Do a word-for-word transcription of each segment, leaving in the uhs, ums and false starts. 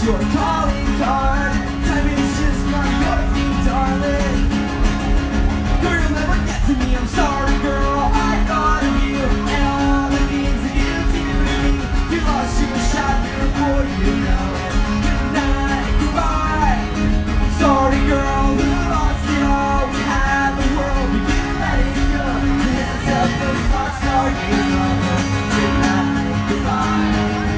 your calling card. Time is just not yours, darling. Girl, you'll never get to me, I'm sorry girl. I thought of you and all the things that you do to me. You lost your shot before you know it. Good night, goodbye. Sorry girl, who lost it all? We had the world, but you let it go. Hands up, those clocks are you. Good night, goodbye.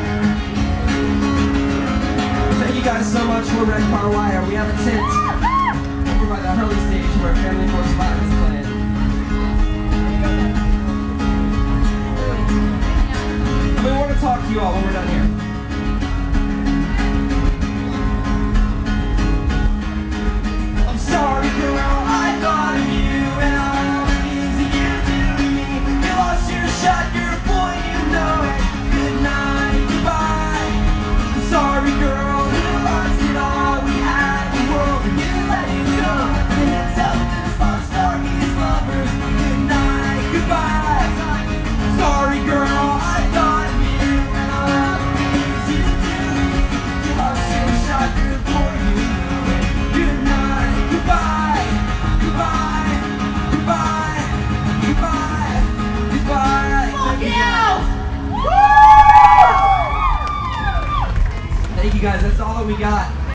Thank you guys so much for Red Car Wire. We have a tent over by the Hurley stage where Family Force Five is playing. We want to talk to you all when we're done here. I'm sorry, girl, I thought of you and all the things that you do to me. You lost your shot, you're a boy, you know it. Good night, goodbye. I'm sorry, girl, who lost it all? We had the world, and you let it go. And it's out this love story is lovers. Good night, goodbye. Sorry, girl, I thought of you and all the things you do to me. You lost your shot, you're a boy, you know it. Good night, goodbye, goodbye, goodbye, goodbye, goodbye. Thank you guys. Thank you guys, that's all that we got.